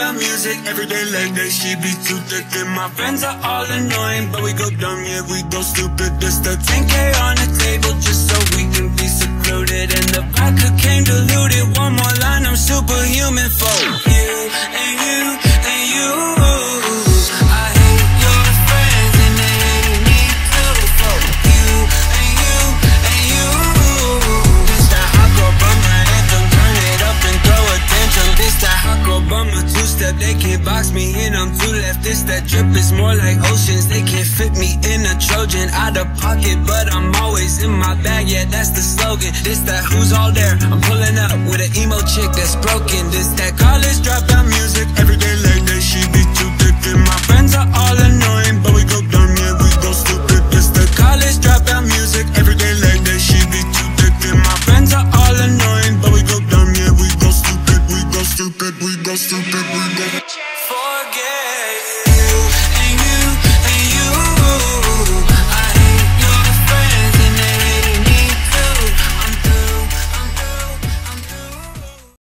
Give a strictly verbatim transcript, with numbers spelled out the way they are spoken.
dropout music every day late day. She be too thick and my friends are all annoying, but we go dumb, yeah, we go stupid. This the ten K on the table just so we can be secluded, and the vodka came diluted. One more line, I'm superhuman for you and you and you. I hate your friends and they hate me too. For you and you and you. This that hot girl bummer anthem, turn it up and throw attention. This that hot girl bummer two-step, they can't box me in, I'm too left. This that drip is more like oceans, they can't fit me in a Trojan. Out of pocket, but I'm always in my bag, yeah, that's the slogan. This that who's all there, I'm pulling up with an emo chick that's broken. This that college dropout music every day late day. She be too thick and my friends are all in